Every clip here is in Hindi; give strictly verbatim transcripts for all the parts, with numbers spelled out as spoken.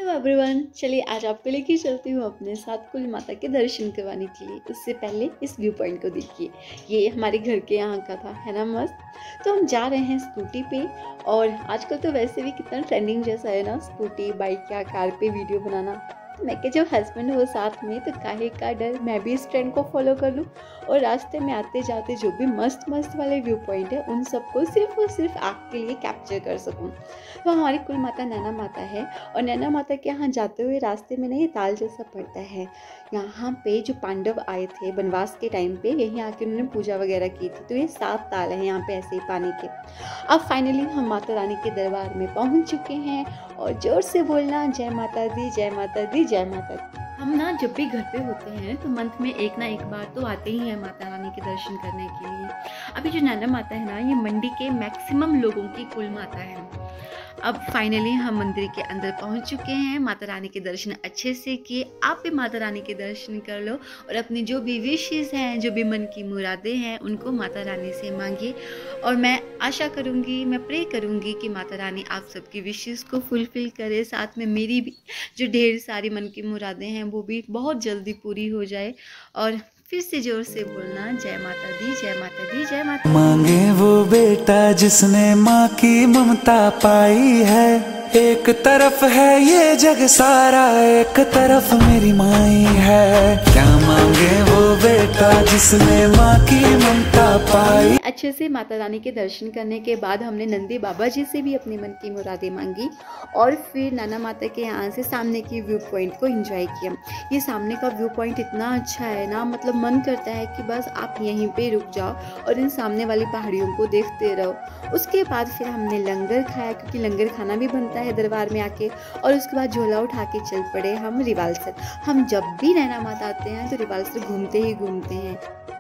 एवरीवन, चलिए आज आपको लेके चलती हूँ अपने साथ कुल माता के दर्शन करवाने के लिए। उससे पहले इस व्यू पॉइंट को देखिए, ये हमारे घर के यहाँ का था, है ना मस्त। तो हम जा रहे हैं स्कूटी पे, और आजकल तो वैसे भी कितना ट्रेंडिंग जैसा है ना, स्कूटी बाइक या कार पे वीडियो बनाना। तो मैं कि जब हस्बैंड हो साथ में तो काहे का डर, मैं भी इस ट्रेंड को फॉलो कर लूँ और रास्ते में आते जाते जो भी मस्त मस्त वाले व्यू पॉइंट है उन सबको सिर्फ और सिर्फ आपके लिए कैप्चर कर सकूँ। तो हमारी कुल माता नैना माता है, और नैना माता के यहाँ जाते हुए रास्ते में ना ये ताल जैसा पड़ता है। यहाँ पे जो पांडव आए थे वनवास के टाइम पे, यहीं आके उन्होंने पूजा वगैरह की थी, तो ये सात ताल हैं यहाँ पे ऐसे ही पानी के। अब फाइनली हम माता रानी के दरबार में पहुँच चुके हैं, और जोर से बोलना जय माता दी जय माता दी जय माता दी। हम ना जब भी घर पे होते हैं तो मंथ में एक ना एक बार तो आते ही हैं माता रानी के दर्शन करने के लिए। अभी जो नैना माता है ना, ये मंडी के मैक्सिमम लोगों की कुल माता है। अब फाइनली हम मंदिर के अंदर पहुंच चुके हैं, माता रानी के दर्शन अच्छे से किए। आप भी माता रानी के दर्शन कर लो और अपनी जो भी विशेस हैं, जो भी मन की मुरादें हैं, उनको माता रानी से मांगिए। और मैं आशा करूंगी, मैं प्रे करूंगी कि माता रानी आप सबकी विशेस को फुलफिल करे, साथ में मेरी भी जो ढेर सारी मन की मुरादें हैं वो भी बहुत जल्दी पूरी हो जाए। और फिर से जोर से बोलना जय माता दी जय माता दी जय माता दी। मांगे वो बेटा जिसने माँ की ममता पाई है, एक तरफ है ये जग सारा, एक तरफ मेरी माई है। क्या मांगे वो बेटा जिसने माँ की ममता पाई। अच्छे से माता रानी के दर्शन करने के बाद हमने नंदी बाबा जी से भी अपनी मन की मुरादें मांगी, और फिर नैना माता के यहाँ से सामने की व्यू पॉइंट को एंजॉय किया। ये सामने का व्यू पॉइंट इतना अच्छा है ना, मतलब मन करता है कि बस आप यहीं पे रुक जाओ और इन सामने वाली पहाड़ियों को देखते रहो। उसके बाद फिर हमने लंगर खाया, क्योंकि लंगर खाना भी बनता है दरबार में आके। और उसके बाद झोला उठा के चल पड़े हम रिवालसर। हम जब भी नैना माता आते हैं तो रिवालसर घूमते ही घूमते हैं।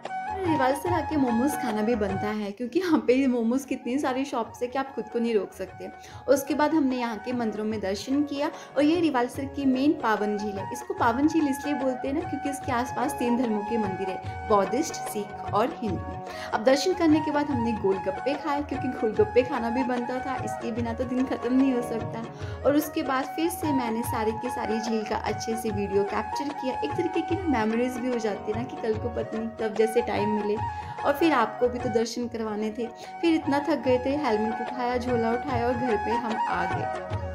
रिवालसर आके मोमोज खाना भी बनता है, क्योंकि यहाँ पे मोमोज कितनी सारी शॉप्स है कि आप खुद को नहीं रोक सकते। उसके बाद हमने यहाँ के मंदिरों में दर्शन किया, और ये रिवालसर की मेन पावन झील है। इसको पावन झील इसलिए बोलते हैं ना, क्योंकि इसके आसपास तीन धर्मों के मंदिर है, बौद्धिस्ट, सिख और हिंदू। अब दर्शन करने के बाद हमने गोलगप्पे खाए, क्योंकि गोलगप्पे खाना भी बनता था, इसके बिना तो दिन खत्म नहीं हो सकता। और उसके बाद फिर से मैंने सारी की सारी झील का अच्छे से वीडियो कैप्चर किया। एक तरीके की मेमोरीज भी हो जाती है ना, कि कल को पत्नी तब जैसे टाइम मिले। और फिर आपको भी तो दर्शन करवाने थे। फिर इतना थक गए थे, हेलमेट उठाया, झोला उठाया और घर पे हम आ गए।